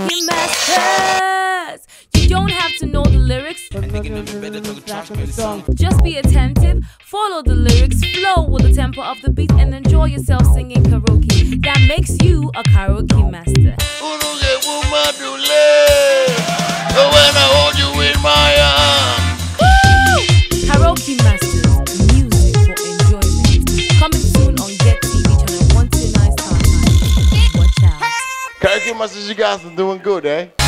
Karaoke Masters. You don't have to know the lyrics. Just be attentive, follow the lyrics, flow with the tempo of the beat, and enjoy yourself singing karaoke. That makes you a karaoke master. When I hold you in my arms. Woo! Karaoke Masters, music for enjoyment. Coming soon on Get TV channel 129 Star Time. Watch out. Karaoke Masters, you guys are doing good, eh?